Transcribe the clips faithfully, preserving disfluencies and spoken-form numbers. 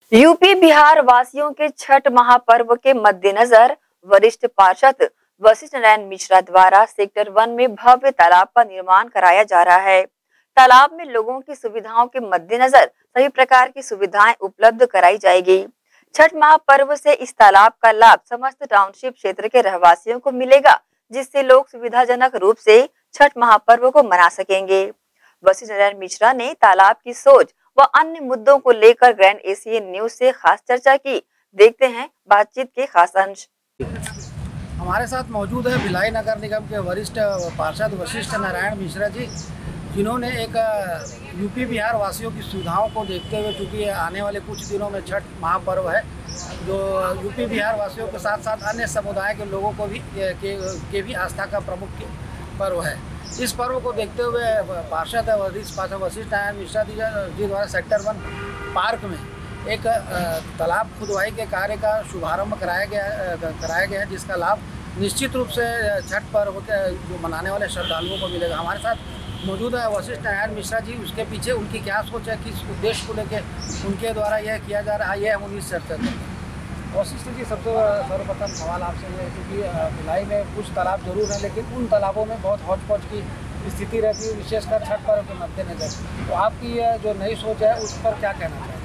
UP Bihar वासियों के छठ महापर्व के मद्देनजर वरिष्ठ पार्षद वशिष्ठ नारायण मिश्रा द्वारा सेक्टर वन में भव्य तालाब का निर्माण कराया जा रहा है। तालाब में लोगों की सुविधाओं के मद्देनजर सभी प्रकार की सुविधाएं उपलब्ध कराई जाएगी। छठ महापर्व से इस तालाब का लाभ समस्त टाउनशिप क्षेत्र के रहवासियों को मिलेगा, जिससे लोग सुविधाजनक रूप से छठ महापर्व को मना सकेंगे। वशिष्ठ नारायण मिश्रा ने तालाब की सोच व अन्य मुद्दों को लेकर ग्रैंड एशियन न्यूज से खास चर्चा की। देखते हैं बातचीत के खास अंश। हमारे साथ मौजूद है भिलाई नगर निगम के वरिष्ठ पार्षद वशिष्ठ नारायण मिश्रा जी, जिन्होंने एक यूपी बिहार वासियों की सुविधाओं को देखते हुए, चूँकि आने वाले कुछ दिनों में छठ महापर्व है जो यूपी बिहार वासियों के साथ साथ अन्य समुदाय के लोगों को भी के, के भी आस्था का प्रमुख पर्व है। इस पर्व को देखते हुए पार्षद वरिष्ठ पार्षद वशिष्ठ नारायण मिश्रा जी द्वारा सेक्टर वन पार्क में एक तालाब खुदवाई के कार्य का शुभारंभ कराया गया कराया गया है, जिसका लाभ निश्चित रूप से छठ पर्व के जो मनाने वाले श्रद्धालुओं को मिलेगा। हमारे साथ मौजूद है वशिष्ठ नारायण मिश्रा जी, उसके पीछे उनकी क्या सोच है, किस उद्देश्य को लेकर उनके द्वारा यह किया जा रहा है, ये हम उन्हीं से चर्चा करते हैं। वशिष्ठ जी, सबसे सर्वप्रथम सवाल आपसे ये है, क्योंकि भिलाई में कुछ तालाब जरूर हैं, लेकिन उन तालाबों में बहुत हौच पौच की स्थिति रहती है, विशेषकर छठ पर्व के मद्देनजर। तो आपकी जो नई सोच है उस पर क्या कहना चाहते हैं?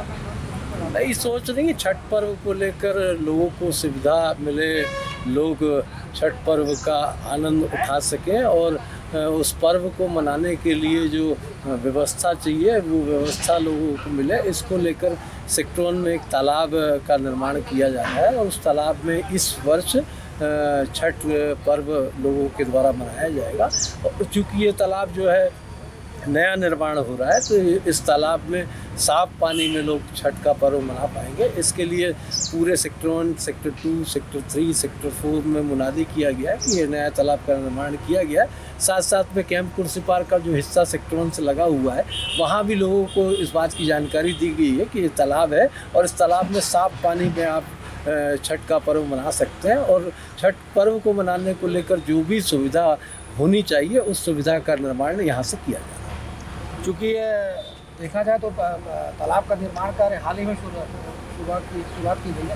नई सोच नहीं, छठ पर्व को लेकर लोगों को सुविधा मिले, लोग छठ पर्व का आनंद उठा सकें और उस पर्व को मनाने के लिए जो व्यवस्था चाहिए वो व्यवस्था लोगों को मिले, इसको लेकर सेक्टर वन में एक तालाब का निर्माण किया जा रहा है और उस तालाब में इस वर्ष छठ पर्व लोगों के द्वारा मनाया जाएगा। और चूँकि ये तालाब जो है नया निर्माण हो रहा है, तो इस तालाब में साफ पानी में लोग छठ का पर्व मना पाएंगे। इसके लिए पूरे sector one, sector two, sector three, sector four में मुनादी किया गया है कि ये नया तालाब का निर्माण किया गया है। साथ साथ में कैंप कुर्सी पार्क का जो हिस्सा सेक्टर वन से लगा हुआ है, वहाँ भी लोगों को इस बात की जानकारी दी गई है कि ये तालाब है और इस तालाब में साफ पानी में आप छठ का पर्व मना सकते हैं। और छठ पर्व को मनाने को लेकर जो भी सुविधा होनी चाहिए उस सुविधा का निर्माण यहाँ से किया जाए। चूँकि देखा जाए तो तालाब का निर्माण कार्य हाल ही में शुरुआत की शुरुआत की गई है,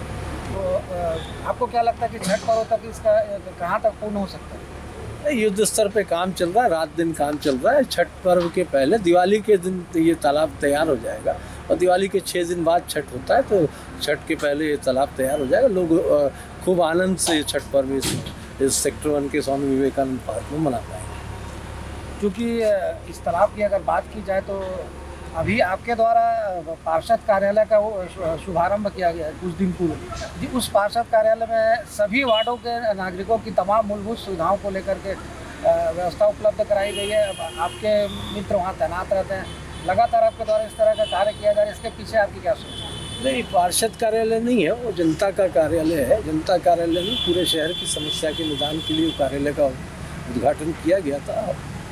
तो आपको क्या लगता है कि छठ पर्व तक इसका कहाँ तक पूर्ण हो सकता है? युद्ध स्तर पे काम चल रहा है, रात दिन काम चल रहा है। छठ पर्व के पहले दिवाली के दिन ये तालाब तैयार हो जाएगा और दिवाली के छः दिन बाद छठ होता है, तो छठ के पहले ये तालाब तैयार हो जाएगा। लोग खूब आनंद से छठ पर्व इस, इस सेक्टर वन के स्वामी विवेकानंद पार्क में मना पाएंगे। क्योंकि इस तालाब की अगर बात की जाए तो अभी आपके द्वारा पार्षद कार्यालय का वो शुभारंभ किया गया है कुछ दिन पूर्व जी। उस पार्षद कार्यालय में सभी वार्डों के नागरिकों की तमाम मूलभूत सुविधाओं को लेकर के व्यवस्था उपलब्ध कराई गई है। आपके मित्र वहाँ तैनात रहते हैं, लगातार आपके द्वारा इस तरह का कार्य किया जा रहा है, इसके पीछे आपकी क्या सोच है? नहीं, पार्षद कार्यालय नहीं है, वो जनता का कार्यालय है। जनता कार्यालय में पूरे शहर की समस्या के निदान के लिए कार्यालय का उद्घाटन किया गया था।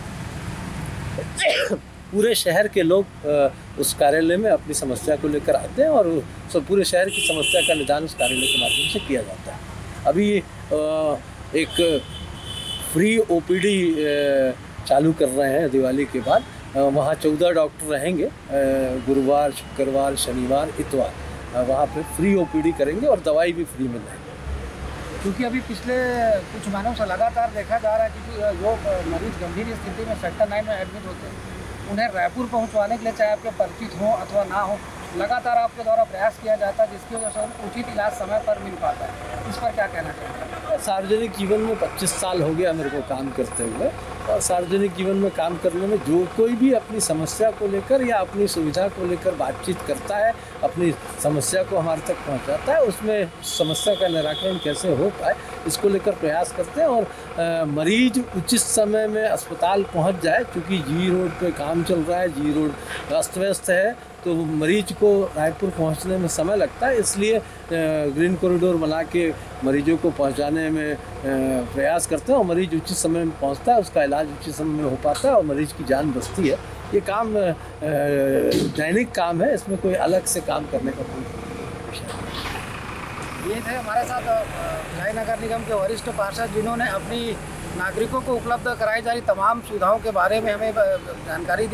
पूरे शहर के लोग उस कार्यालय में अपनी समस्या को लेकर आते हैं और सब पूरे शहर की समस्या का निदान उस कार्यालय के माध्यम से किया जाता है। अभी एक फ्री ओपीडी चालू कर रहे हैं दिवाली के बाद। वहाँ चौदह डॉक्टर रहेंगे, गुरुवार, शुक्रवार, शनिवार, इतवार वहाँ पे फ्री ओपीडी करेंगे और दवाई भी फ्री मिलेगी। क्योंकि अभी पिछले कुछ महीनों से लगातार देखा जा रहा है कि जो मरीज गंभीर स्थिति में सेक्टर नाइन में एडमिट होते हैं, उन्हें रायपुर पहुंचवाने के लिए चाहे आपके परिचित हो अथवा ना हो, लगातार आपके द्वारा प्रयास किया जाता है, जिसकी वजह से उचित इलाज समय पर मिल पाता है। इस पर क्या कहना चाहते हैं? सार्वजनिक जीवन में पच्चीस साल हो गया मेरे को काम करते हुए, और सार्वजनिक जीवन में काम करने में जो कोई भी अपनी समस्या को लेकर या अपनी सुविधा को लेकर बातचीत करता है, अपनी समस्या को हमारे तक पहुंचाता है, उसमें समस्या का निराकरण कैसे हो पाए इसको लेकर प्रयास करते हैं। और आ, मरीज उचित समय में अस्पताल पहुंच जाए, क्योंकि जी रोड पे काम चल रहा है, जी रोड अस्त व्यस्त है, तो मरीज को रायपुर पहुंचने में समय लगता है। इसलिए ग्रीन कॉरिडोर बना के मरीजों को पहुंचाने में प्रयास करते हैं और मरीज उचित समय में पहुंचता है, उसका इलाज उचित समय में हो पाता है और मरीज की जान बचती है। ये काम दैनिक काम है, इसमें कोई अलग से काम करने का कोई विषय नहीं। ये थे हमारे साथ भिलाई नगर निगम के वरिष्ठ पार्षद, जिन्होंने अपनी नागरिकों को उपलब्ध कराई जा रही तमाम सुविधाओं के बारे में हमें जानकारी दी।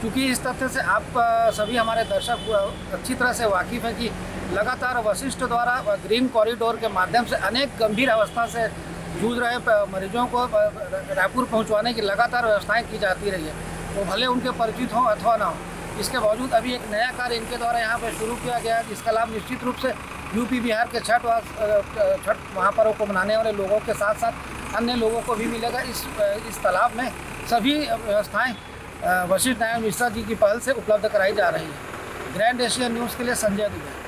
क्योंकि इस तथ्य से आप अ, सभी हमारे दर्शक अ, अच्छी तरह से वाकिफ़ हैं कि लगातार वशिष्ठ द्वारा ग्रीन कॉरिडोर के माध्यम से अनेक गंभीर अवस्था से जूझ रहे प- मरीजों को अ, रायपुर पहुंचवाने की लगातार व्यवस्थाएं की जाती रही है, वो भले उनके परिचित हों अथवा ना हो। इसके बावजूद अभी एक नया कार्य इनके द्वारा यहाँ पर शुरू किया गया है, जिसका लाभ निश्चित रूप से यूपी बिहार के छठ व छठ महापर्व को मनाने वाले लोगों के साथ साथ अन्य लोगों को भी मिलेगा। इस इस तालाब में सभी व्यवस्थाएं अ, वशिष्ठ नारायण मिश्रा जी की पहल से उपलब्ध कराई जा रही है। ग्रैंड एशियन न्यूज़ के लिए संजय दुबे।